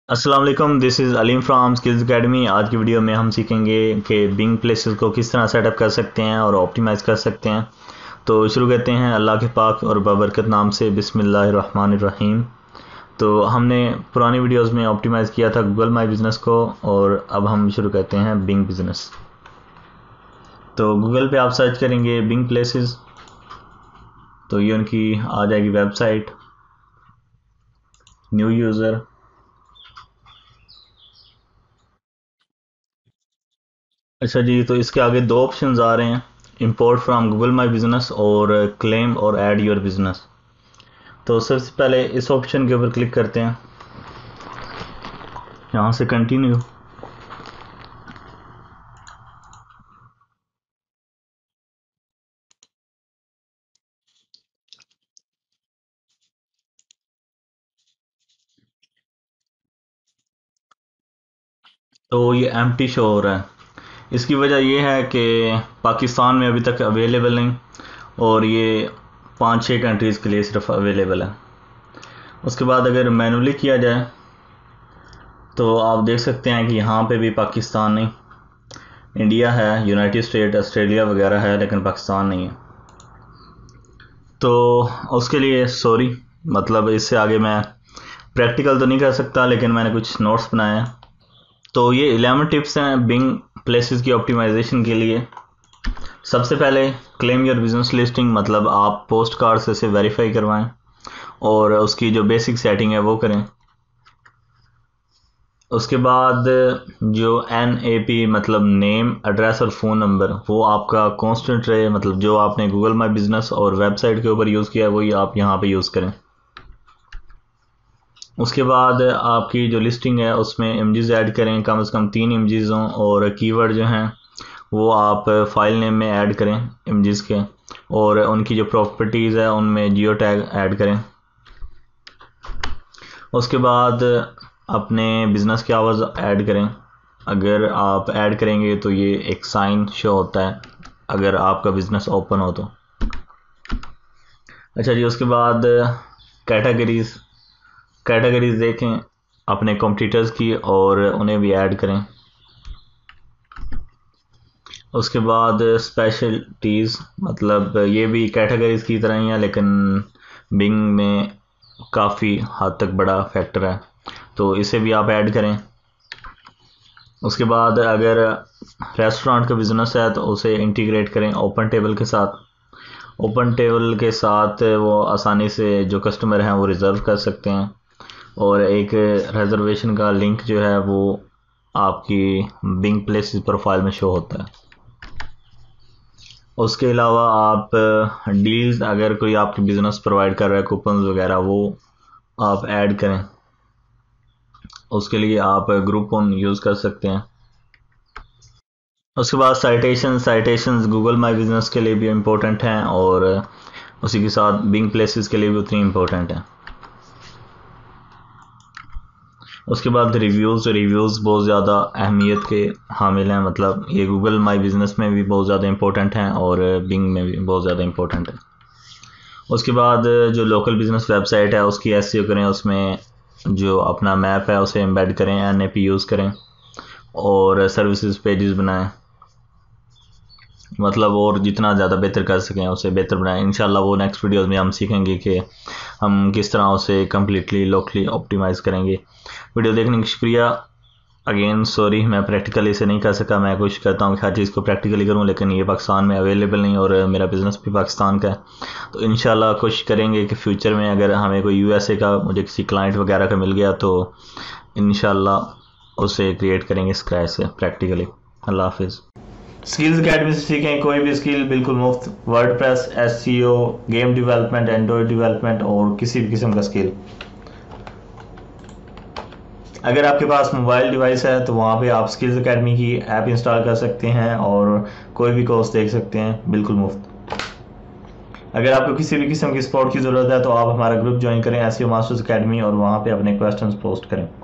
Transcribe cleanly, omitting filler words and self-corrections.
अस्सलाम वालेकुम, this is Aleem from skills academy. आज की वीडियो में हम सीखेंगे कि बिंग प्लेसेस को किस तरह सेटअप कर सकते हैं और ऑप्टिमाइज़ कर सकते हैं। तो शुरू करते हैं अल्लाह के पाक और बाबरकत नाम से, बिस्मिल्लाहिर्रहमानिर्रहीम। तो हमने पुरानी वीडियोस में ऑप्टिमाइज़ किया था गूगल माई बिज़नेस को, और अब हम शुरू करते हैं बिंग बिज़नेस। तो गूगल पे आप सर्च करेंगे बिंग प्लेसेस, तो ये उनकी आ जाएगी वेबसाइट। न्यू यूज़र, अच्छा जी, तो इसके आगे दो ऑप्शंस आ रहे हैं, import from Google my business और क्लेम और ऐड योर बिजनेस। तो सबसे पहले इस ऑप्शन के ऊपर क्लिक करते हैं, यहाँ से कंटिन्यू। तो ये एम्प्टी शो हो रहा है। इसकी वजह ये है कि पाकिस्तान में अभी तक अवेलेबल नहीं, और ये 5-6 कंट्रीज़ के लिए सिर्फ अवेलेबल है। उसके बाद अगर मैनुअली किया जाए तो आप देख सकते हैं कि यहाँ पे भी पाकिस्तान नहीं, इंडिया है, यूनाइटेड स्टेट, ऑस्ट्रेलिया वगैरह है, लेकिन पाकिस्तान नहीं है। तो उसके लिए सॉरी, मतलब इससे आगे मैं प्रैक्टिकल तो नहीं कर सकता, लेकिन मैंने कुछ नोट्स बनाए हैं। तो ये 11 टिप्स हैं बिंग प्लेसेस की ऑप्टिमाइजेशन के लिए। सबसे पहले क्लेम योर बिजनेस लिस्टिंग, मतलब आप पोस्ट कार्ड से इसे वेरीफाई करवाएं और उसकी जो बेसिक सेटिंग है वो करें। उसके बाद जो NAP मतलब नेम, एड्रेस और फ़ोन नंबर, वो आपका कांस्टेंट रहे, मतलब जो आपने गूगल माई बिजनेस और वेबसाइट के ऊपर यूज़ किया है वही आप यहाँ पे यूज़ करें। उसके बाद आपकी जो लिस्टिंग है उसमें इमेजेस ऐड करें, कम से कम 3 इमेजेस हों, और कीवर्ड जो हैं वो आप फाइल नेम में ऐड करें इमेजेस के, और उनकी जो प्रॉपर्टीज़ है उनमें जियो टैग ऐड करें। उसके बाद अपने बिज़नेस की आवाज़ ऐड करें। अगर आप ऐड करेंगे तो ये एक साइन शो होता है अगर आपका बिज़नेस ओपन हो तो। अच्छा जी, उसके बाद कैटेगरीज़ कैटेगरीज देखें अपने कॉम्पिटिटर्स की और उन्हें भी ऐड करें। उसके बाद स्पेशलिटीज़, मतलब ये भी कैटेगरीज की तरह ही है, लेकिन बिंग में काफ़ी हद तक बड़ा फैक्टर है, तो इसे भी आप ऐड करें। उसके बाद अगर रेस्टोरेंट का बिज़नेस है तो उसे इंटीग्रेट करें ओपन टेबल के साथ। ओपन टेबल के साथ वो आसानी से जो कस्टमर हैं वो रिज़र्व कर सकते हैं, और एक रिजर्वेशन का लिंक जो है वो आपकी बिंग प्लेसेस प्रोफाइल में शो होता है। उसके अलावा आप डील्स, अगर कोई आपके बिज़नेस प्रोवाइड कर रहा है कूपन वगैरह, वो आप ऐड करें। उसके लिए आप ग्रुपोन यूज़ कर सकते हैं। उसके बाद साइटेशंस गूगल माई बिज़नेस के लिए भी इम्पोर्टेंट हैं, और उसी के साथ बिंग प्लेसेस के लिए भी उतनी इम्पोर्टेंट हैं। उसके बाद रिव्यूज़ बहुत ज़्यादा अहमियत के हामिल हैं, मतलब ये गूगल माई बिज़नेस में भी बहुत ज़्यादा इंपॉर्टेंट हैं और बिंग में भी बहुत ज़्यादा इंपॉर्टेंट है। उसके बाद जो लोकल बिज़नेस वेबसाइट है उसकी एसईओ करें, उसमें जो अपना मैप है उसे एम्बेड करें, NAP यूज़ करें, और सर्विसेज पेजेस बनाएं, मतलब और जितना ज़्यादा बेहतर कर सकें उसे बेहतर बनाएं। इंशाल्लाह वो नेक्स्ट वीडियोस में हम सीखेंगे कि हम किस तरह उसे कम्प्लीटली लोकली ऑप्टिमाइज़ करेंगे। वीडियो देखने का शुक्रिया। अगेन सॉरी, मैं प्रैक्टिकली इसे नहीं कर सका। मैं कोशिश करता हूँ कि हर चीज़ को प्रैक्टिकली करूँ, लेकिन ये पाकिस्तान में अवेलेबल नहीं, और मेरा बिज़नेस भी पाकिस्तान का है। तो इंशाल्लाह कोशिश करेंगे कि फ्यूचर में अगर हमें कोई USA का, मुझे किसी क्लाइंट वगैरह का मिल गया, तो इंशाल्लाह उसे क्रिएट करेंगे स्क्रैच से प्रैक्टिकली। अल्लाह हाफिज़। स्किल्स अकेडमी से सीखें कोई भी स्किल बिल्कुल मुफ्त, WordPress, SEO, game development, Android development और किसी भी किस्म का स्किल। अगर आपके पास मोबाइल डिवाइस है तो वहाँ पे आप स्किल्स एकेडमी की ऐप इंस्टॉल कर सकते हैं और कोई भी कोर्स देख सकते हैं बिल्कुल मुफ्त। अगर आपको किसी भी किस्म की सपोर्ट की ज़रूरत है तो आप हमारा ग्रुप ज्वाइन करें, SEO मास्टर्स एकेडमी, और वहाँ पे अपने क्वेश्चंस पोस्ट करें।